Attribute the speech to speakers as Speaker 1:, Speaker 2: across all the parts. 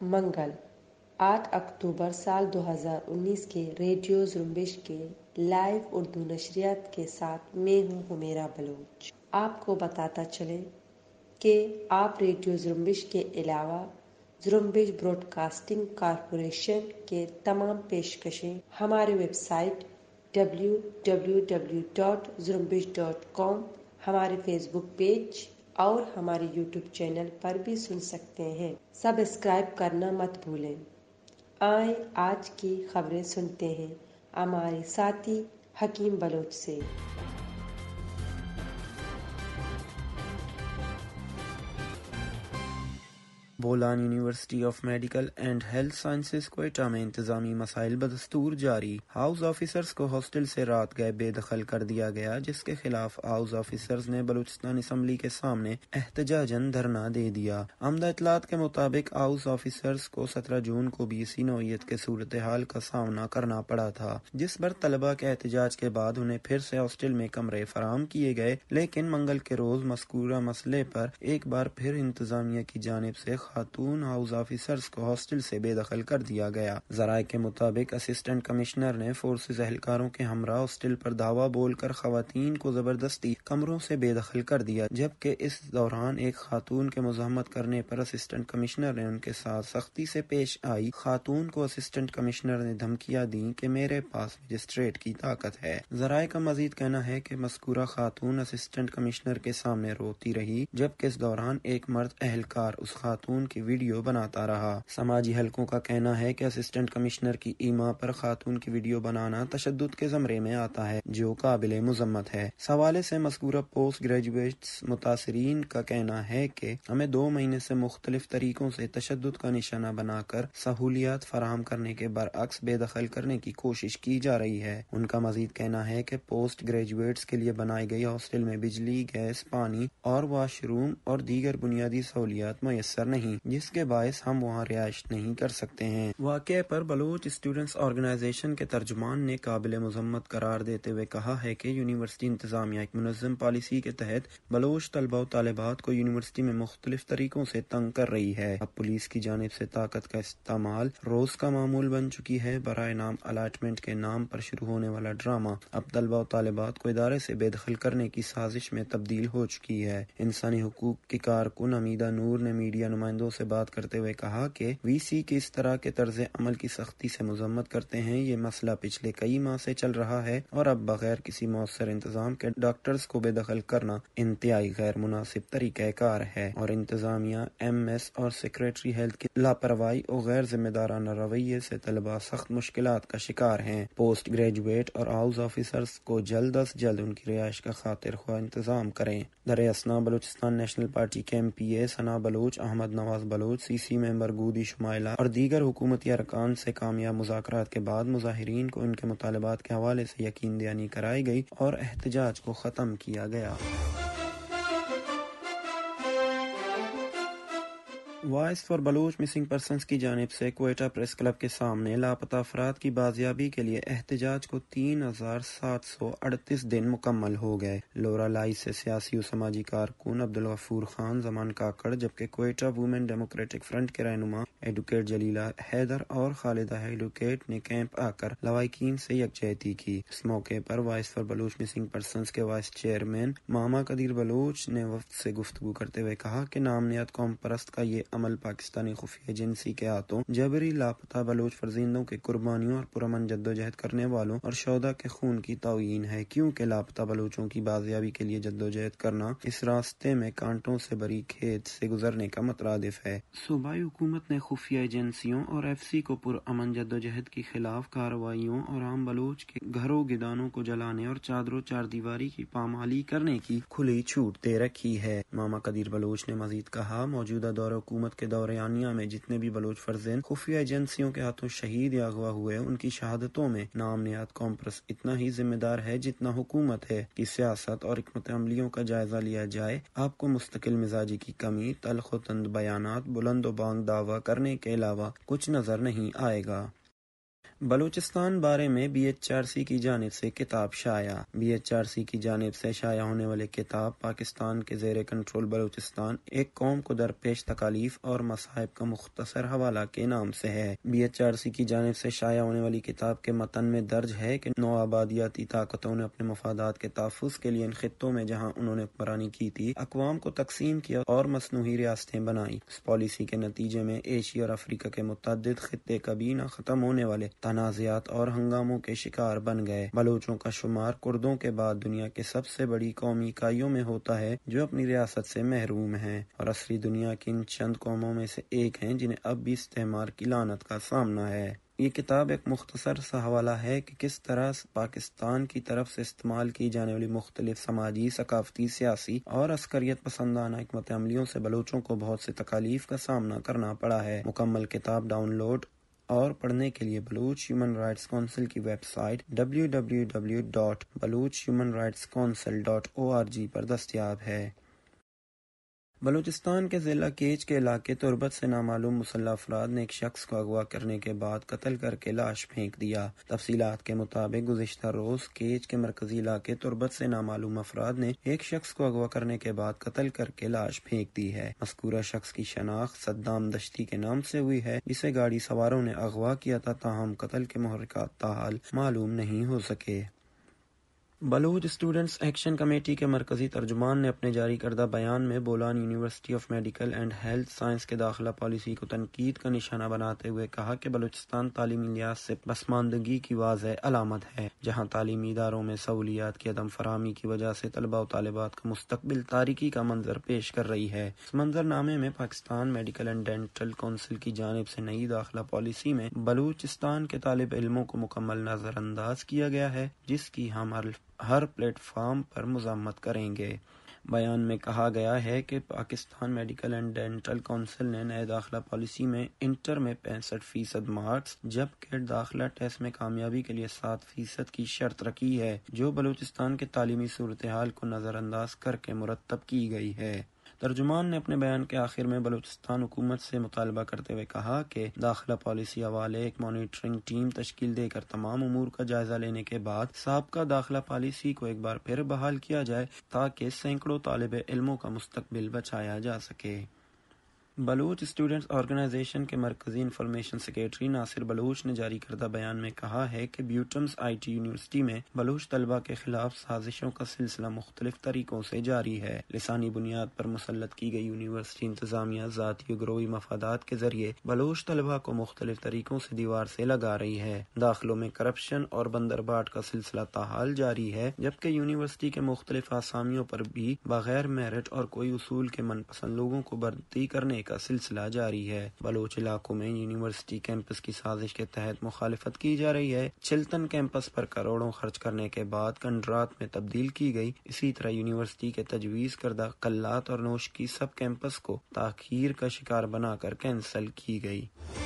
Speaker 1: منگل 8 اکتوبر سال 2019 کے ریڈیو زرمبش کے لائیو اردو نشریات کے ساتھ میں ہوں حمیرہ بلوچ۔ آپ کو بتاتا چلے کہ آپ ریڈیو زرمبش کے علاوہ زرمبش براڈ کاسٹنگ کارپوریشن کے تمام پیشکشیں ہمارے ویب سائٹ www.zurumbish.com، ہمارے فیس بک پیج اور ہمارے یوٹیوب چینل پر بھی سن سکتے ہیں۔ سبسکرائب کرنا مت بھولیں۔ آئیں آج کی خبریں سنتے ہیں ہمارے ساتھی حکیم بلوچ سے۔
Speaker 2: Bolan university of medical and health sciences Quetta میں انتظامی مسائل بدستور جاری۔ ہاؤس آفیسرز کو ہاسٹل سے رات گئے بے دخل کر دیا گیا، جس کے خلاف ہاؤس آفیسرز نے بلوچستان اسمبلی کے سامنے احتجاجاً دھرنا دے دیا۔ آمدہ اطلاعات کے مطابق ہاؤس آفیسرز کو 17 جون کو بھی اسی نوعیت کے صورتحال کا سامنا کرنا پڑا تھا، جس پر طلبہ کے احتجاج کے بعد انہیں پھر سے ہاسٹل میں کمرے فراہم کیے گئے، لیکن منگل کے روز مذکورہ مسئلے پر ایک بار پھر انتظامیہ کی جانب سے خاتون ہاؤس آفیسرز کو ہاسٹل سے بے دخل کر دیا گیا۔ ذرائع کے مطابق اسسٹنٹ کمشنر نے فورسز اہلکاروں کے ہمراہ ہاسٹل پر دعویٰ بول کر خواتین کو زبردستی کمروں سے بے دخل کر دیا، جبکہ اس دوران ایک خاتون کے مزاحمت کرنے پر اسسٹنٹ کمشنر نے ان کے ساتھ سختی سے پیش آئی۔ خاتون کو اسسٹنٹ کمشنر نے دھمکیاں دیں کہ میرے پاس مجسٹریٹ کی طاقت ہے۔ ذرائع کا مزید کہنا ہے کہ مذکورہ خاتون اسسٹنٹ کمشنر کے سامنے روتی رہی، جبکہ اس دوران ایک مرد اہلکار اس خاتون کی ویڈیو بناتا رہا۔ سماجی حلقوں کا کہنا ہے کہ اسسٹنٹ کمشنر کی ایما پر خاتون کی ویڈیو بنانا تشدد کے زمرے میں آتا ہے، جو قابل مذمت ہے۔ اس حوالے سے مذکورہ پوسٹ گریجویٹس متاثرین کا کہنا ہے کہ ہمیں 2 مہینے سے مختلف طریقوں سے تشدد کا نشانہ بنا کر سہولیات فراہم کرنے کے برعکس بے دخل کرنے کی کوشش کی جا رہی ہے۔ ان کا مزید کہنا ہے کہ پوسٹ گریجویٹس کے لیے بنائی گئی ہاسٹل میں بجلی، گیس، پانی اور واش روم اور دیگر بنیادی سہولیات میسر نہیں، جس کے باعث ہم وہاں رہائش نہیں کر سکتے ہیں۔ واقعے پر بلوچ اسٹوڈنٹس آرگنائزیشن کے ترجمان نے قابل مذمت قرار دیتے ہوئے کہا ہے کہ یونیورسٹی انتظامیہ ایک منظم پالیسی کے تحت بلوچ طلبہ و طالبات کو یونیورسٹی میں مختلف طریقوں سے تنگ کر رہی ہے۔ اب پولیس کی جانب سے طاقت کا استعمال روز کا معمول بن چکی ہے۔ برائے نام الاٹمنٹ کے نام پر شروع ہونے والا ڈرامہ اب طلبہ و طالبات کو ادارے سے بے دخل کرنے کی سازش میں تبدیل ہو چکی ہے۔ انسانی حقوق کی کارکن حمیدہ نور نے میڈیا نمائندوں سے بات کرتے ہوئے کہا کہ وی سی کی اس طرح کے طرز عمل کی سختی سے مذمت کرتے ہیں۔ یہ مسئلہ پچھلے کئی ماہ سے چل رہا ہے اور اب بغیر کسی مؤثر انتظام کے ڈاکٹرز کو بے دخل کرنا انتہائی غیر مناسب طریقہ کار ہے، اور انتظامیہ، ایم ایس اور سیکریٹری ہیلتھ کی لاپرواہی اور غیر ذمہ دارانہ رویے سے طلبہ سخت مشکلات کا شکار ہیں۔ پوسٹ گریجویٹ اور ہاؤس آفیسرز کو جلد از جلد ان کی رہائش کا خاطر خواہ انتظام کریں۔ در اثنا بلوچستان نیشنل پارٹی کے M P A Sana Baloch, Ahmed Nawaz Baloch, C C member گودی شمائلہ اور دیگر حکومتی ارکان سے کامیاب مذاکرات کے بعد مظاہرین کو ان کے مطالبات کے حوالے سے یقین دہانی کرائی گئی اور احتجاج کو ختم کیا گیا۔ Voice for Baloch missing persons کی جانب سے کوئٹہ پریس کلب کے سامنے لاپتہ افراد کی بازیابی کے لیے احتجاج کو 3738 دن مکمل ہو گئے۔ لورا لائی سے سیاسی و سماجی کارکن عبدالغفور خان زمان کاکڑ، جبکہ کوئٹہ وومن ڈیموکریٹک فرنٹ کے رہنما ایڈوکیٹ جلیلہ حیدر اور خالدہ ایڈوکیٹ نے کیمپ آ کر لواحقین سے یکجہتی کی۔ اس موقع پر voice for Baloch missing persons کے وائس چیئرمین ماما قدیر بلوچ نے وفد سے گفتگو کرتے ہوئے کہا کہ نامنیات قوم پرست کا یہ عمل پاکستانی خفیہ ایجنسی کے ہاتھوں جبری لاپتہ بلوچ فرزندوں کی قربانیوں اور پرامن جدوجہد کرنے والوں اور شہداء کے خون کی توہین ہے، کیونکہ لاپتہ بلوچوں کی بازیابی کے لیے جدوجہد کرنا اس راستے میں کانٹوں سے بھری کھیت سے گزرنے کا مترادف ہے۔ صوبائی حکومت نے خفیہ ایجنسیوں اور ایف سی کو پرامن جدوجہد کے خلاف کارروائیوں اور عام بلوچ کے گھروں گدانوں کو جلانے اور چادر و چاردیواری کی پامالی کرنے کی کھلی چھوٹ دے رکھی ہے۔ ماما قدیر بلوچ نے مزید کہا، موجودہ دور حکومت کے دورانیہ میں جتنے بھی بلوچ فرزند خفیہ ایجنسیوں کے ہاتھوں شہید یا اغوا ہوئے، ان کی شہادتوں میں نامنیات قوم پرست اتنا ہی ذمہ دار ہے جتنا حکومت ہے کہ سیاست اور حکمت عملیوں کا جائزہ لیا جائے۔ آپ کو مستقل مزاجی کی کمی، تلخ و تند بیانات، بلند و بانگ دعویٰ کرنے کے علاوہ کچھ نظر نہیں آئے گا۔ بلوچستان بارے میں BHRC کی جانب سے کتاب شائع۔ BHRC کی جانب سے شائع ہونے والے کتاب پاکستان کے زیر کنٹرول بلوچستان ایک قوم کو درپیش تکالیف اور مصائب کا مختصر حوالہ کے نام سے ہے۔ BHRC کی جانب سے شائع ہونے والی کتاب کے متن میں درج ہے کہ نوآبادیاتی طاقتوں نے اپنے مفادات کے تحفظ کے لیے ان خطوں میں جہاں انہوں نے حکمرانی کی تھی اقوام کو تقسیم کیا اور مصنوعی ریاستیں بنائیں۔ اس پالیسی کے نتیجے میں ایشیا اور افریقہ کے متعدد خطے کبھی نہ ختم ہونے والے تنازعات اور ہنگاموں کے شکار بن گئے۔ بلوچوں کا شمار کردوں کے بعد دنیا کے سب سے بڑی قومی اکائیوں میں ہوتا ہے جو اپنی ریاست سے محروم ہیں اور عصری دنیا کی ان چند قوموں میں سے ایک ہیں جنہیں اب بھی استعمار کی لعنت کا سامنا ہے۔ یہ کتاب ایک مختصر سا حوالہ ہے کہ کس طرح پاکستان کی طرف سے استعمال کی جانے والی مختلف سماجی، ثقافتی، سیاسی اور عسکریت پسندانہ حکمت عملیوں سے بلوچوں کو بہت سے تکالیف کا سامنا کرنا پڑا ہے۔ مکمل کتاب ڈاؤن لوڈ اور پڑھنے کے لیے بلوچ ہیومن رائٹس کونسل کی ویب سائٹ www.balochhumanrightscouncil.org پر دستیاب ہے۔ بلوچستان کے ضلع کیچ کے علاقے تربت سے نامعلوم مسلح افراد نے ایک شخص کو اغوا کرنے کے بعد قتل کر کے لاش پھینک دیا۔ تفصیلات کے مطابق گزشتہ روز کیچ کے مرکزی علاقے تربت سے نامعلوم افراد نے ایک شخص کو اغوا کرنے کے بعد قتل کر کے لاش پھینک دی ہے۔ مذکورہ شخص کی شناخت صدام دشتی کے نام سے ہوئی ہے جسے گاڑی سواروں نے اغوا کیا تھا، تاہم قتل کے محرکات تاحال معلوم نہیں ہو سکے۔ بلوچ اسٹوڈنٹس ایکشن کمیٹی کے مرکزی ترجمان نے اپنے جاری کردہ بیان میں Bolan university of medical and health science کے داخلہ پالیسی کو تنقید کا نشانہ بناتے ہوئے کہا کہ بلوچستان تعلیمی لحاظ سے پسماندگی کی واضح علامت ہے، جہاں تعلیمی اداروں میں سہولیات کی عدم فراہمی کی وجہ سے طلباء و طالبات کا مستقبل تاریکی کا منظر پیش کر رہی ہے۔ اس منظر نامے میں Pakistan medical and dental council کی جانب سے نئی داخلہ پالیسی میں بلوچستان کے طالب علموں کو مکمل نظر انداز کیا گیا ہے، جس کی ہم ہر پلیٹ فارم پر مذمت کریں گے۔ بیان میں کہا گیا ہے کہ Pakistan medical and dental council نے نئے داخلہ پالیسی میں انٹر میں 65% مارکس جبکہ داخلہ ٹیسٹ میں کامیابی کے لیے 7% کی شرط رکھی ہے، جو بلوچستان کے تعلیمی صورتحال کو نظر انداز کر کے مرتب کی گئی ہے۔ ترجمان نے اپنے بیان کے آخر میں بلوچستان حکومت سے مطالبہ کرتے ہوئے کہا کہ داخلہ پالیسی حوالے ایک مانیٹرنگ ٹیم تشکیل دے کر تمام امور کا جائزہ لینے کے بعد سابقہ داخلہ پالیسی کو ایک بار پھر بحال کیا جائے تاکہ سینکڑوں طالب علموں کا مستقبل بچایا جا سکے۔ بلوچ اسٹوڈنٹس آرگنائزیشن کے مرکزی انفارمیشن سیکریٹری ناصر بلوچ نے جاری کردہ بیان میں کہا ہے کہ بیوٹمز IIT یونیورسٹی میں بلوچ طلبہ کے خلاف سازشوں کا سلسلہ مختلف طریقوں سے جاری ہے۔ لسانی بنیاد پر مسلط کی گئی یونیورسٹی انتظامیہ ذاتی و گروہی مفادات کے ذریعے بلوچ طلبہ کو مختلف طریقوں سے دیوار سے لگا رہی ہے۔ داخلوں میں کرپشن اور بندرباٹ کا سلسلہ تاحال جاری ہے، جبکہ یونیورسٹی کے مختلف اسامیوں پر بھی بغیر میرٹ اور کوئی اصول کے من پسند لوگوں کو بھرتی کرنے کا سلسلہ جاری ہے۔ بلوچ علاقوں میں یونیورسٹی کیمپس کی سازش کے تحت مخالفت کی جا رہی ہے۔ چلتن کیمپس پر کروڑوں خرچ کرنے کے بعد کنڈرات میں تبدیل کی گئی۔ اسی طرح یونیورسٹی کے تجویز کردہ قلات اور نوش کی سب کیمپس کو تاخیر کا شکار بنا کر کینسل کی گئی۔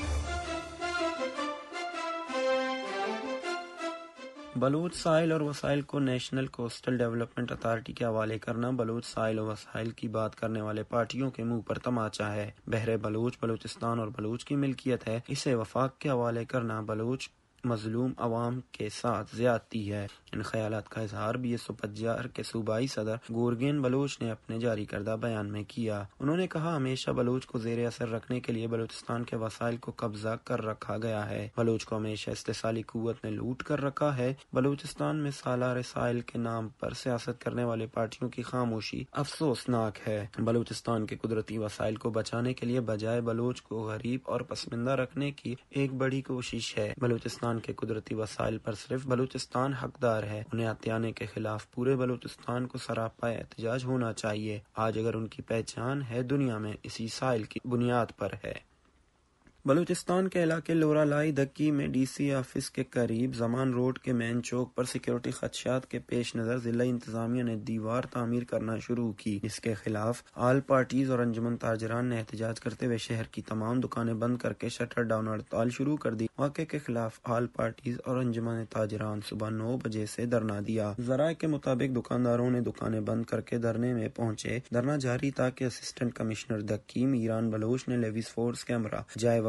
Speaker 2: بلوچ ساحل اور وسائل کو نیشنل کوسٹل ڈیولپمنٹ اتھارٹی کے حوالے کرنا بلوچ ساحل و وسائل کی بات کرنے والے پارٹیوں کے منہ پر تماچا ہے۔ بحر بلوچ بلوچستان اور بلوچ کی ملکیت ہے، اسے وفاق کے حوالے کرنا بلوچ مظلوم عوام کے ساتھ زیادتی ہے۔ ان خیالات کا اظہار BSO کے صوبائی صدر گورگین بلوچ نے اپنے جاری کردہ بیان میں کیا۔ انہوں نے کہا ہمیشہ بلوچ کو زیر اثر رکھنے کے لیے بلوچستان کے وسائل کو قبضہ کر رکھا گیا ہے۔ بلوچ کو ہمیشہ استحصالی قوت نے لوٹ کر رکھا ہے۔ بلوچستان میں سالار ساحل کے نام پر سیاست کرنے والے پارٹیوں کی خاموشی افسوسناک ہے۔ بلوچستان کے قدرتی وسائل کو بچانے کے لیے بجائے بلوچ کو غریب اور پسماندہ رکھنے کی ایک بڑی کوشش ہے۔ بلوچستان کے قدرتی وسائل پر صرف بلوچستان حقدار ہے، انہیں عطیانے کے خلاف پورے بلوچستان کو سراپا احتجاج ہونا چاہیے۔ آج اگر ان کی پہچان ہے دنیا میں اسی ساحل کی بنیاد پر ہے۔ بلوچستان کے علاقے لورا لائی دکی میں DC آفس کے قریب زمان روڈ کے مین چوک پر سیکیورٹی خدشات کے پیش نظر ضلع انتظامیہ نے دیوار تعمیر کرنا شروع کی، جس کے خلاف آل پارٹیز اور انجمن تاجران نے احتجاج کرتے ہوئے شہر کی تمام دکانیں بند کر کے شٹر ڈاؤن ہڑتال شروع کر دی۔ واقعے کے خلاف آل پارٹیز اور انجمن تاجران صبح 9 بجے سے دھرنا دیا۔ ذرائع کے مطابق دکانداروں نے دکانیں بند کر کے دھرنے میں پہنچے۔ دھرنا جاری تھا کہ اسسٹنٹ کمشنر دکی میران بلوچ نے لیویز فورس کے ہمراہ جائے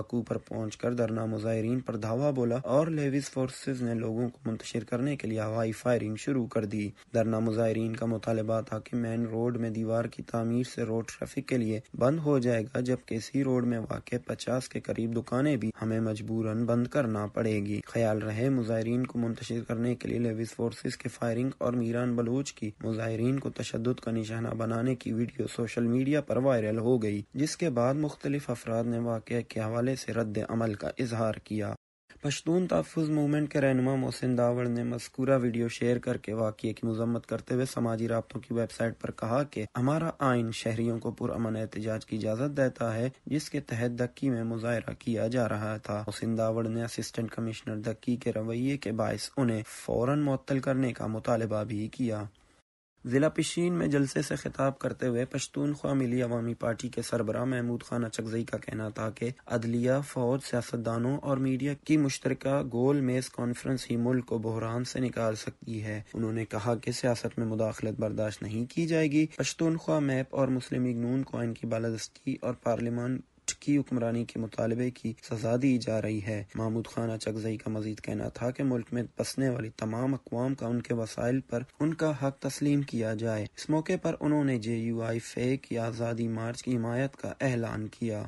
Speaker 2: وقوع پر پہنچ کر دھرنا مظاہرین پر دھاوا بولا اور لیوز فورسز نے لوگوں کو منتشر کرنے کے لیے ہوائی فائرنگ شروع کر دی۔ دھرنا مظاہرین کا مطالبہ تھا کہ مین روڈ میں دیوار کی تعمیر سے روڈ ٹریفک کے لیے بند ہو جائے گا، جبکہ اسی روڈ میں واقع 50 کے قریب دکانیں بھی ہمیں مجبوراً بند کرنا پڑے گی۔ خیال رہے مظاہرین کو منتشر کرنے کے لیے لیوز فورسز کے فائرنگ اور میران بلوچ کی مظاہرین کو تشدد کا نشانہ بنانے کی ویڈیو سوشل میڈیا پر وائرل ہو گئی، جس کے بعد مختلف افراد نے واقعے کے حوالے سے رد عمل کا اظہار کیا۔ پشتون تحفظ موومنٹ کے رہنما محسن داوڑ نے مذکورہ ویڈیو شیئر کرکے واقعے کی مذمت کرتے ہوئے سماجی رابطوں کی ویب سائٹ پر کہا کہ ہمارا آئین شہریوں کو پرامن احتجاج کی اجازت دیتا ہے، جس کے تحت دکی میں مظاہرہ کیا جا رہا تھا۔ محسن داوڑ نے اسسٹنٹ کمشنر دکی کے رویے کے باعث انہیں فوراً معطل کرنے کا مطالبہ بھی کیا۔ ضلع پشین میں جلسے سے خطاب کرتے ہوئے پشتونخوا ملی عوامی پارٹی کے سربراہ محمود خان اچکزئی کا کہنا تھا کہ عدلیہ، فوج، سیاستدانوں اور میڈیا کی مشترکہ گول میز کانفرنس ہی ملک کو بحران سے نکال سکتی ہے۔ انہوں نے کہا کہ سیاست میں مداخلت برداشت نہیں کی جائے گی۔ پشتونخوا میپ اور مسلم لیگ نون کو آئین کی بالادستی اور پارلیمان کی حکمرانی کے مطالبے کی سزا دی جا رہی ہے۔ محمود خان اچکزئی کا مزید کہنا تھا کہ ملک میں بسنے والی تمام اقوام کا ان کے وسائل پر ان کا حق تسلیم کیا جائے۔ اس موقع پر انہوں نے JUI فیک یا آزادی مارچ کی حمایت کا اعلان کیا۔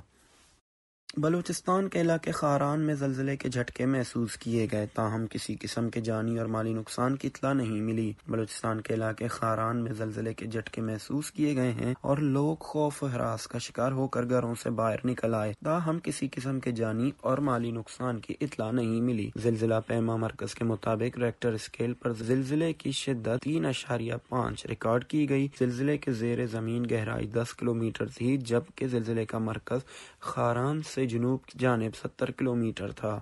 Speaker 2: بلوچستان کے علاقے خاران میں زلزلے کے جھٹکے محسوس کیے گئے، تاہم کسی قسم کے جانی اور مالی نقصان کی اطلاع نہیں ملی۔ بلوچستان کے علاقے خاران میں زلزلے کے جھٹکے محسوس کیے گئے ہیں اور لوگ خوف و ہراس کا شکار ہو کر گھروں سے باہر نکل آئے، تاہم کسی قسم کے جانی اور مالی نقصان کی اطلاع نہیں ملی۔ زلزلہ پیما مرکز کے مطابق ریکٹر اسکیل پر زلزلے کی شدت 3.5 ریکارڈ کی گئی۔ زلزلے کے زیر زمین گہرائی 10 کلومیٹر تھی، جبکہ زلزلے کا مرکز خاران سے جنوب کی جانب 70 کلومیٹر تھا۔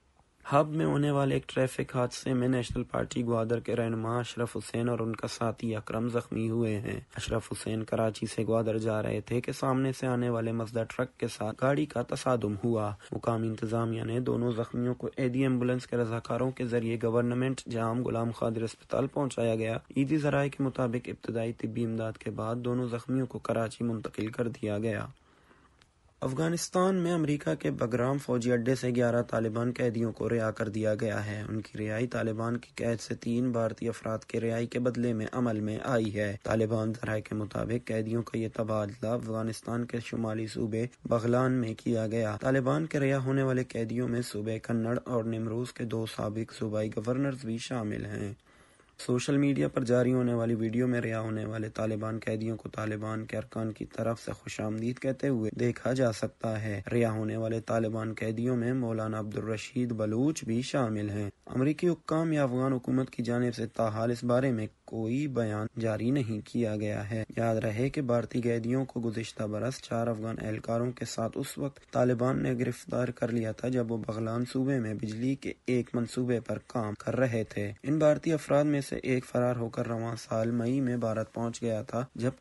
Speaker 2: ہب میں ہونے والے ایک ٹریفک حادثے میں نیشنل پارٹی گوادر کے رہنما اشرف حسین اور ان کا ساتھی اکرم زخمی ہوئے ہیں۔ اشرف حسین کراچی سے گوادر جا رہے تھے کہ سامنے سے آنے والے مزدہ ٹرک کے ساتھ گاڑی کا تصادم ہوا۔ مقامی انتظامیہ نے دونوں زخمیوں کو ایدی ایمبولینس کے رضاکاروں کے ذریعے گورنمنٹ جام غلام قادر اسپتال پہنچایا گیا۔ ایدی ذرائع کے مطابق ابتدائی طبی امداد کے بعد دونوں زخمیوں کو کراچی منتقل کر دیا گیا۔ افغانستان میں امریکہ کے بگرام فوجی اڈے سے 11 طالبان قیدیوں کو رہا کر دیا گیا ہے۔ ان کی رہائی طالبان کی قید سے 3 بھارتی افراد کے رہائی کے بدلے میں عمل میں آئی ہے۔ طالبان ذرائع کے مطابق قیدیوں کا یہ تبادلہ افغانستان کے شمالی صوبے بغلان میں کیا گیا۔ طالبان کے رہا ہونے والے قیدیوں میں صوبے کنڑ اور نیمروز کے 2 سابق صوبائی گورنرز بھی شامل ہیں۔ سوشل میڈیا پر جاری ہونے والی ویڈیو میں رہا ہونے والے طالبان قیدیوں کو طالبان کے ارکان کی طرف سے خوش آمدید کہتے ہوئے دیکھا جا سکتا ہے۔ رہا ہونے والے طالبان قیدیوں میں مولانا عبدالرشید بلوچ بھی شامل ہیں۔ امریکی حکام یا افغان حکومت کی جانب سے تاحال اس بارے میں کوئی بیان جاری نہیں کیا گیا ہے۔ یاد رہے کہ بھارتی قیدیوں کو گزشتہ برس 4 افغان اہلکاروں کے ساتھ اس وقت طالبان نے گرفتار کر لیا تھا جب وہ بغلان صوبے میں بجلی کے ایک منصوبے پر کام کر رہے تھے۔ ان بھارتی افراد میں سے ایک فرار ہو کر رواں سال مئی میں بھارت پہنچ گیا تھا،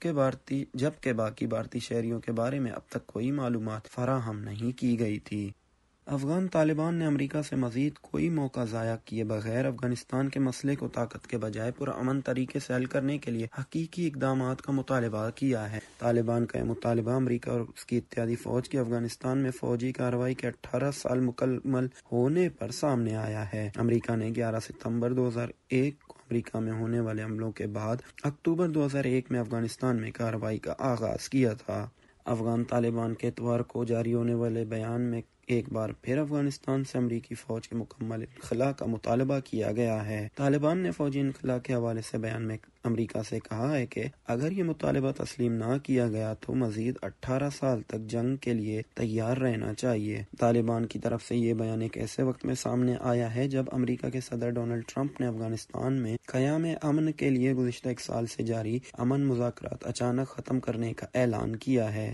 Speaker 2: جبکہ باقی بھارتی شہریوں کے بارے میں اب تک کوئی معلومات فراہم نہیں کی گئی تھی۔ افغان طالبان نے امریکہ سے مزید کوئی موقع ضائع کیے بغیر افغانستان کے مسئلے کو طاقت کے بجائے پرامن طریقے سے حل کرنے کے لیے حقیقی اقدامات کا مطالبہ کیا ہے۔ طالبان کا یہ مطالبہ امریکہ اور اس کی اتحادی فوج کی افغانستان میں فوجی کارروائی کے 18 سال مکمل ہونے پر سامنے آیا ہے۔ امریکہ نے 11 ستمبر 2001 کو امریکہ میں ہونے والے حملوں کے بعد اکتوبر 2001 میں افغانستان میں کارروائی کا آغاز کیا تھا۔ افغان طالبان کے اتوار کو جاری ہونے والے بیان میں ایک بار پھر افغانستان سے امریکی فوج کے مکمل انخلاء کا مطالبہ کیا گیا ہے۔ طالبان نے فوجی انخلاء کے حوالے سے بیان میں امریکہ سے کہا ہے کہ اگر یہ مطالبہ تسلیم نہ کیا گیا تو مزید 18 سال تک جنگ کے لیے تیار رہنا چاہیے۔ طالبان کی طرف سے یہ بیان ایک ایسے وقت میں سامنے آیا ہے جب امریکہ کے صدر ڈونلڈ ٹرمپ نے افغانستان میں قیام امن کے لیے گزشتہ 1 سال سے جاری امن مذاکرات اچانک ختم کرنے کا اعلان کیا ہے۔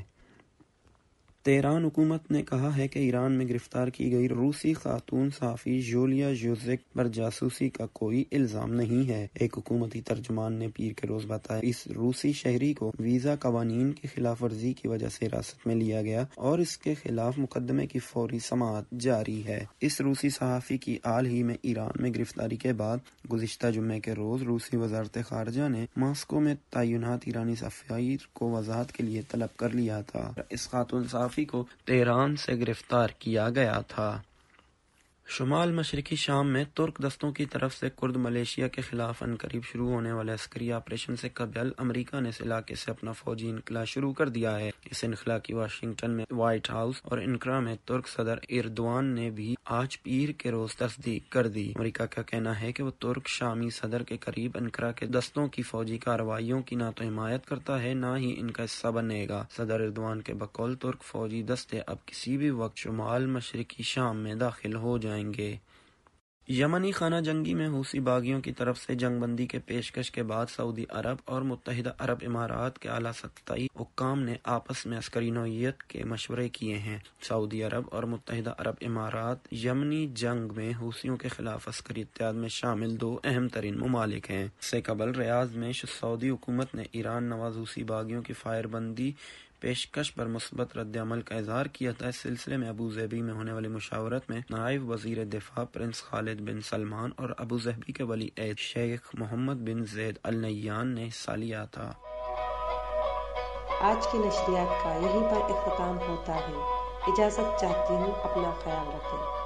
Speaker 2: تہران حکومت نے کہا ہے کہ ایران میں گرفتار کی گئی روسی خاتون صحافی جولیا یوزک پر جاسوسی کا کوئی الزام نہیں ہے۔ ایک حکومتی ترجمان نے پیر کے روز بتایا اس روسی شہری کو ویزا قوانین کی خلاف ورزی کی وجہ سے حراست میں لیا گیا اور اس کے خلاف مقدمے کی فوری سماعت جاری ہے۔ اس روسی صحافی کی حال ہی میں ایران میں گرفتاری کے بعد گزشتہ جمعے کے روز روسی وزارت خارجہ نے ماسکو میں تعینات ایرانی سفیر کو وضاحت کے لیے طلب کر لیا تھا۔ اس خاتون صحافی صحافی کو تہران سے گرفتار کیا گیا تھا۔ شمال مشرقی شام میں ترک دستوں کی طرف سے کرد ملیشیا کے خلاف عنقریب شروع ہونے والے عسکری آپریشن سے قبل امریکہ نے اس علاقے سے اپنا فوجی انخلا شروع کر دیا ہے۔ اس انخلا کی واشنگٹن میں وائٹ ہاؤس اور انقرہ میں ترک صدر ایردوان نے بھی آج پیر کے روز تصدیق کر دی۔ امریکہ کا کہنا ہے کہ وہ ترک شامی صدر کے قریب انقرہ کے دستوں کی فوجی کارروائیوں کی نہ تو حمایت کرتا ہے نہ ہی ان کا حصہ بنے گا۔ صدر ایردوان کے بقول ترک فوجی دستے اب کسی بھی وقت شمال مشرقی شام میں داخل ہو جائیں گے۔ یمنی خانہ جنگی میں حوثی باغیوں کی طرف سے جنگ بندی کے پیشکش کے بعد سعودی عرب اور متحدہ عرب امارات کے اعلیٰ سطحی حکام نے آپس میں عسکری نوعیت کے مشورے کیے ہیں۔ سعودی عرب اور متحدہ عرب امارات یمنی جنگ میں حوثیوں کے خلاف عسکری اتحاد میں شامل دو اہم ترین ممالک ہیں۔ اس سے قبل ریاض میں سعودی حکومت نے ایران نواز حوثی باغیوں کی فائر بندی پیشکش پر مثبت رد عمل کا اظہار کیا تھا۔ اس سلسلے میں ابوظہبی میں ہونے والی مشاورت میں نائب وزیر دفاع پرنس خالد بن سلمان اور ابوظہبی کے ولی عہد شیخ محمد بن زید ال نہیان نے حصہ لیا تھا۔
Speaker 1: آج کی نشریات کا یہیں پر اختتام ہوتا ہے۔ اجازت چاہتی ہوں، اپنا خیال رکھیں۔